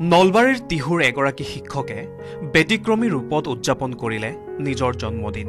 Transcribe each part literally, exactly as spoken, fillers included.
নলবাৰীৰ তিহুৰ এগৰাকী শিক্ষকে ব্যতিক্ৰমী ৰূপত উদযাপন কৰিলে নিজৰ জন্মদিন।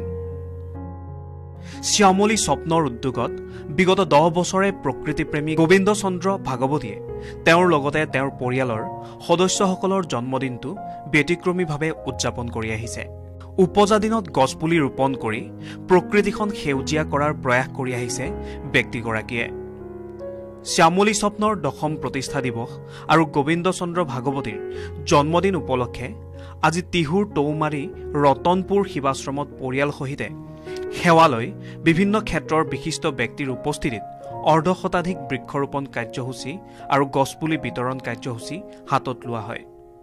শ্যামলী স্বপ্নৰ উদ্যোগত বিগত দহ বছৰে প্ৰকৃতিপ্ৰেমী গোবিন্দ চন্দ্ৰ ভাগৱতীয়ে তেওঁৰ লগতে তেওঁৰ পৰিয়ালৰ সদস্যসকলৰ জন্মদিনটো ব্যতিক্ৰমীভাৱে উদযাপন কৰি আহিছে। উপজা দিনত গছপুলি ৰোপণ কৰি প্ৰকৃতিখন সেউজীয়া কৰাৰ প্ৰয়াস কৰি আহিছে ব্যক্তিগৰাকীয়ে। শ্যামলী স্বপ্নৰ দশম প্ৰতিষ্ঠা দিৱস আৰু গোবিন্দ চন্দ্ৰ ভাগৱতীৰ জন্মদিন উপলক্ষে আজি তিহুৰ টৌমাৰী ৰতনপুৰ শিৱাশ্ৰমত পৰিয়াল সহিতে সেৱালৈ বিভিন্ন ক্ষেত্ৰৰ বিশিষ্ট ব্যক্তিৰ উপস্থিতিত অৰ্ধশতাধিক বৃক্ষৰোপণ কাৰ্যসূচী আৰু গছপুলি বিতৰণ কাৰ্যসূচী হাতত লোৱা হয়।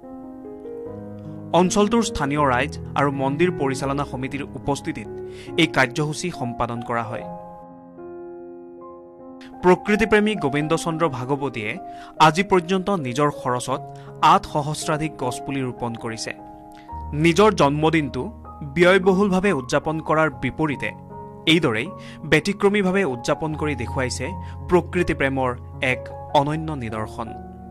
অঞ্চলটোৰ স্থানীয় ৰাইজ আৰু মন্দিৰ পৰিচালনা সমিতিৰ উপস্থিতিত এই কাৰ্যসূচী সম্পাদন কৰা হয়। প্ৰকৃতিপ্ৰেমী গোবিন্দ চন্দ্ৰ ভাগৱতীয়ে আজি পৰ্যন্ত নিজৰ খৰচত আঠ সহস্ৰাধিক গছপুলি ৰোপণ কৰিছে। নিজৰ জন্মদিনটো ব্যয়বহুলভাৱে উদযাপন কৰাৰ বিপৰীতে এইদৰেই ব্যতিক্ৰমীভাৱে উদযাপন কৰি দেখুৱাইছে প্ৰকৃতিপ্ৰেমৰ এক অনন্য নিদৰ্শন।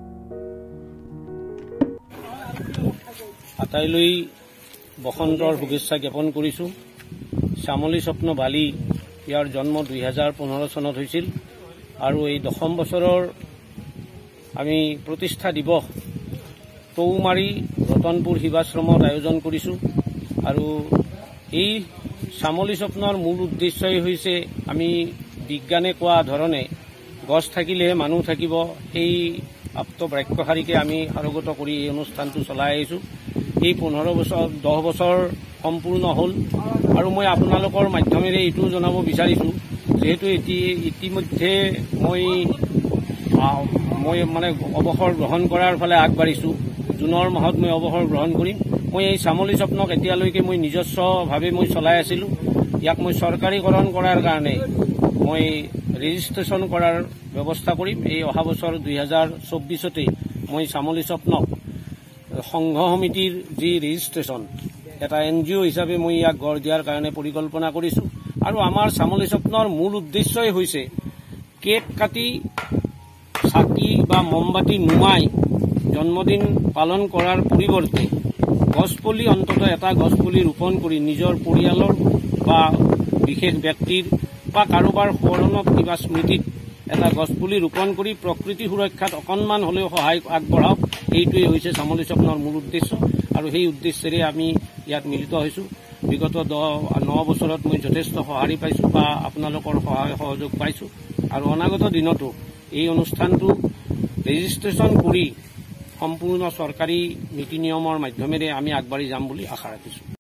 আটাইলৈ বসন্তৰ শুভেচ্ছা জ্ঞাপন কৰিছোঁ। শ্যামলী স্বপ্ন বালি ইয়াৰ জন্ম দুই হাজাৰ পোন্ধৰ চনত হৈছিল আৰু এই দশম বছৰৰ আমি প্ৰতিষ্ঠা দিৱস টৌমাৰী ৰতনপুৰ শিৱাশ্ৰমত আয়োজন কৰিছোঁ। আৰু এই শ্যামলী স্বপ্নৰ মূল উদ্দেশ্যই হৈছে আমি বিজ্ঞানে কোৱা ধৰণে গছ থাকিলে মানুহ থাকিব, সেই আপ্ত বাক্যশাৰীকে আমি সাৰোগত কৰি এই অনুষ্ঠানটো চলাই আহিছোঁ। এই পোন্ধৰ বছৰ দহ বছৰ সম্পূৰ্ণ হ'ল আৰু মই আপোনালোকৰ মাধ্যমেৰে এইটো জনাব বিচাৰিছোঁ, যিহেতু এটি ইতিমধ্যে মই মই মানে অৱসৰ গ্ৰহণ কৰাৰ ফালে আগবাঢ়িছোঁ। জুনৰ মাহত মই অৱসৰ গ্ৰহণ কৰিম। মই এই শ্যামলী স্বপ্নক এতিয়ালৈকে মই নিজস্বভাৱে মই চলাই আছিলোঁ। ইয়াক মই চৰকাৰীকৰণ কৰাৰ কাৰণে মই ৰেজিষ্ট্ৰেশ্যন কৰাৰ ব্যৱস্থা কৰিম। এই অহা বছৰ দুই হাজাৰ চৌব্বিছতেই মই শ্যামলী স্বপ্নক সংঘ সমিতিৰ যি ৰেজিষ্ট্ৰেশ্যন এটা এন জি অ' হিচাপে মই ইয়াক গঢ় দিয়াৰ কাৰণে পৰিকল্পনা কৰিছোঁ। আৰু আমাৰ শ্যামলী স্বপ্নৰ মূল উদ্দেশ্যই হৈছে কেক কাটি চাকি বা মমবাতি নুমাই জন্মদিন পালন কৰাৰ পৰিৱৰ্তে গছপুলি অন্ততঃ এটা গছপুলি ৰোপণ কৰি নিজৰ পৰিয়ালৰ বা বিশেষ ব্যক্তিৰ বা কাৰোবাৰ সোঁৱৰণত কিবা স্মৃতিত এটা গছপুলি ৰোপণ কৰি প্ৰকৃতি সুৰক্ষাত অকণমান হ'লেও সহায় আগবঢ়াওক, এইটোৱেই হৈছে শ্যামলী স্বপ্নৰ মূল উদ্দেশ্য। আৰু সেই উদ্দেশ্যেৰে আমি ইয়াত মিলিত হৈছোঁ। বিগত দহ ন বছৰত মই যথেষ্ট সঁহাৰি পাইছোঁ বা আপোনালোকৰ সহায় সহযোগ পাইছোঁ। আৰু অনাগত দিনতো এই অনুষ্ঠানটো ৰেজিষ্ট্ৰেশ্যন কৰি সম্পূৰ্ণ চৰকাৰী নীতি নিয়মৰ মাধ্যমেৰে আমি আগবাঢ়ি যাম বুলি আশা ৰাখিছোঁ।